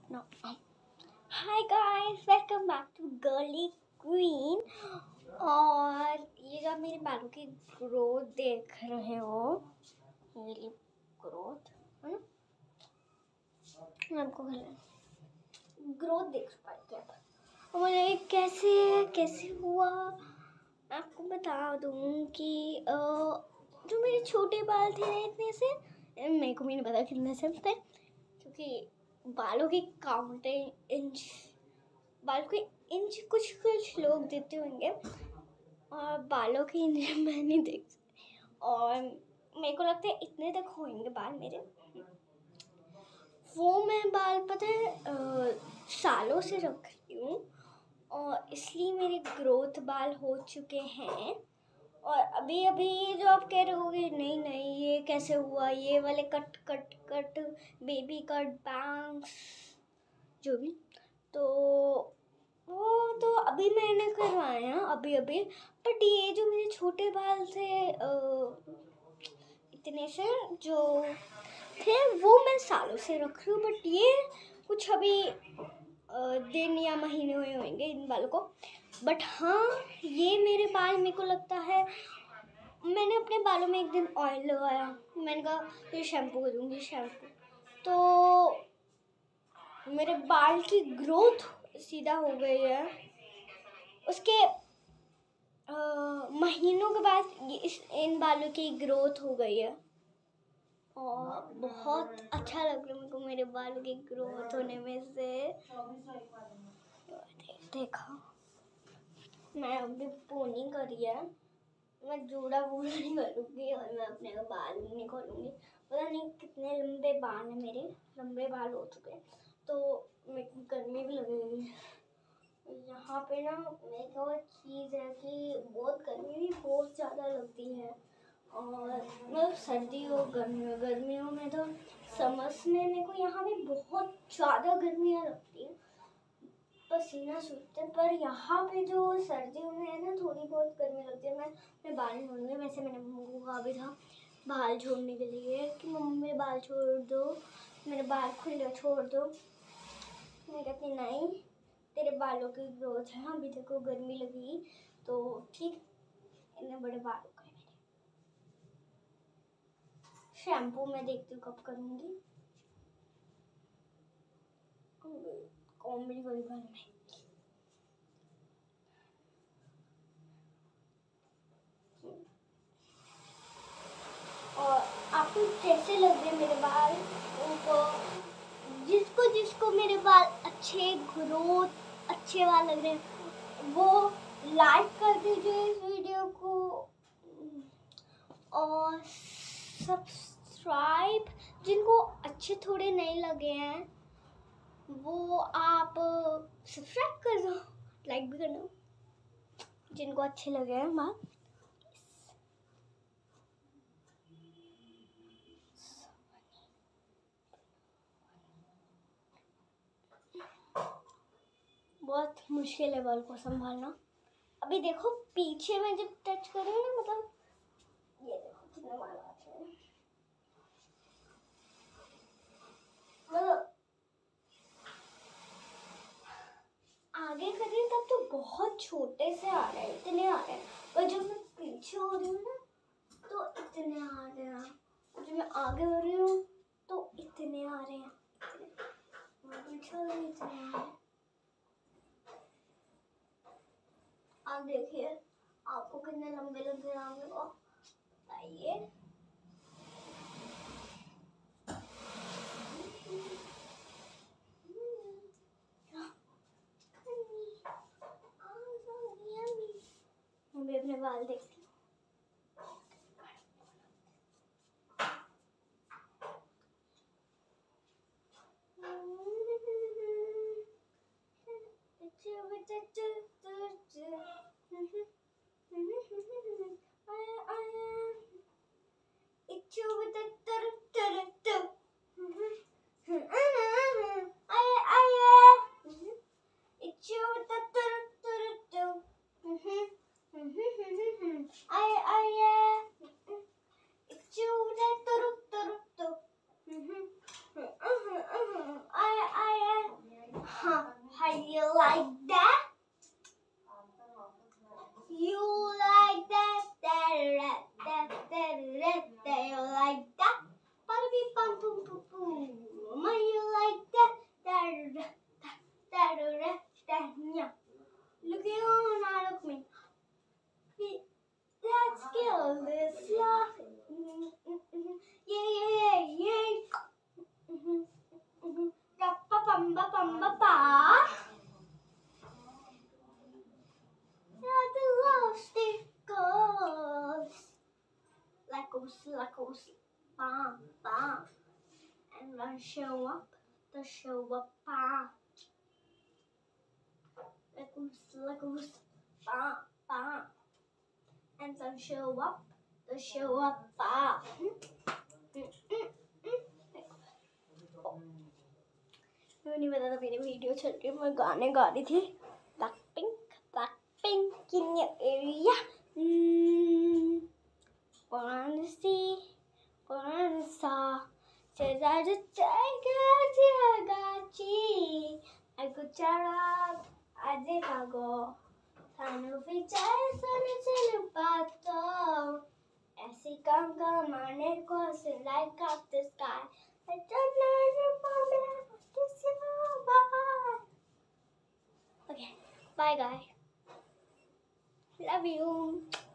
No. Hi guys, welcome back to Girly Queen। और ये जो मेरे बालों की ग्रोथ देख रहे हो, ये ग्रोथ है ना, मैं आपको ग्रोथ देख पाई क्या? मुझे कैसे हुआ आपको बता दूं कि जो मेरे छोटे बाल थे ना, इतने से मेरे को भी नहीं पता कितने से थे, क्योंकि बालों की काउंटिंग इंच, बालों के इंच कुछ लोग देते होंगे और बालों के इंच मैं नहीं देख सकती। और मेरे को लगता है इतने तक होंगे बाल मेरे। वो मैं बाल पता है सालों से रख रही हूँ और इसलिए मेरे ग्रोथ बाल हो चुके हैं। और अभी अभी जो आप कह रहे होगे नहीं नहीं ये कैसे हुआ, ये वाले cut cut cut baby cut bangs जो भी, तो वो तो अभी मैंने करवाए हैं अभी अभी। बट ये जो मेरे छोटे बाल थे इतने से जो थे वो मैं सालों से रख रही हूँ। बट ये कुछ अभी दिन या महीने हुए होंगे इन बालों को। बट हाँ, ये मेरे बाल मेरे को लगता है, मैंने अपने बालों में एक दिन ऑयल लगाया, मैंने कहा ये शैम्पू करूँगी शैम्पू, तो मेरे बाल की ग्रोथ सीधा हो गई है। उसके महीनों के बाद इन बालों की ग्रोथ हो गई है और बहुत अच्छा लग रहा है मेरे को मेरे बालों की ग्रोथ होने में से। देखा मैं अभी पोनी करी है, मैं जूड़ा वूड़ा नहीं करूँगी और मैं अपने बाल भी नहीं खोलूँगी। पता नहीं कितने लंबे बाल हैं मेरे, लंबे बाल हो चुके हैं, तो मेरे को गर्मी भी लगेगी। यहाँ पे ना मेरे को एक चीज़ है कि बहुत गर्मी भी बहुत ज़्यादा लगती है। और मतलब सर्दियों गर्मियों में तो समर्स में मेरे को यहाँ पे बहुत ज़्यादा गर्मियाँ लगती हैं, पसीना सूखते। पर यहाँ पे जो सर्दियों में है ना थोड़ी बहुत गर्मी लगती है। मैं बाल छोड़ूंगी, वैसे मैंने मम्मी को कहा भी था बाल छोड़ने के लिए कि मम्मी मेरे बाल छोड़ दो, मेरे बाल खुले छोड़ दो। मैं कहती नहीं, तेरे बालों की ग्रोथ है, अभी तक को गर्मी लगी तो ठीक, इतने बड़े बाल हो गए मेरे। शैम्पू मैं देखती हूँ कब करूँगी, कॉमेडी कोई बाल में। और आपको कैसे लग रहे मेरे बाल? उनको जिसको जिसको मेरे बाल अच्छे ग्रोथ अच्छे बाल लग रहे हैं वो लाइक कर दीजिए इस वीडियो को और सब्सक्राइब, जिनको अच्छे थोड़े नहीं लगे हैं वो आप सब्सक्राइब कर दो, लाइक भी कर दो। जिनको अच्छे लगे हैं बाल, बहुत मुश्किल है बाल को संभालना। अभी देखो पीछे में जब टच करूँ ना, मतलब ये देखो कितने बाल आते हैं, मतलब आगे करिए तब तो बहुत छोटे से आ रहे हैं, इतने आ रहे हैं। और जब मैं पीछे हो रही हूँ ना तो इतने आ रहे हैं, जब मैं आगे हो रही हूँ तो इतने आ रहे हैं, पीछे हो रही इतने आ रहे हैं। आप देखिए आपको कितने लंबे लग रहे होंगे, को बताइए। मैं भी अपने बाल देखती हूँ। How you like that? You like that? You like that? Bum boom boom boom. You like that? Yeah. Looking on out of me. That skill is laughing. Yeah. Ba-ba-bum-ba-bum-ba-ba. Yeah, the love stick goes. Legos, bam, bam. And then show up, bam. Legos, bam, bam. And then show up, bam. मुझे नहीं पता था मेरी video चल रही है मैं गाने गा रही थी Blackpink in your area wanna see wanna saw says I just take it to Hagachi I could tell up I did go Tanu fichai sonu chelu pato ऐसी गंगा माने को से light up the sky I don't know if I'm okay, bye guys. Love you.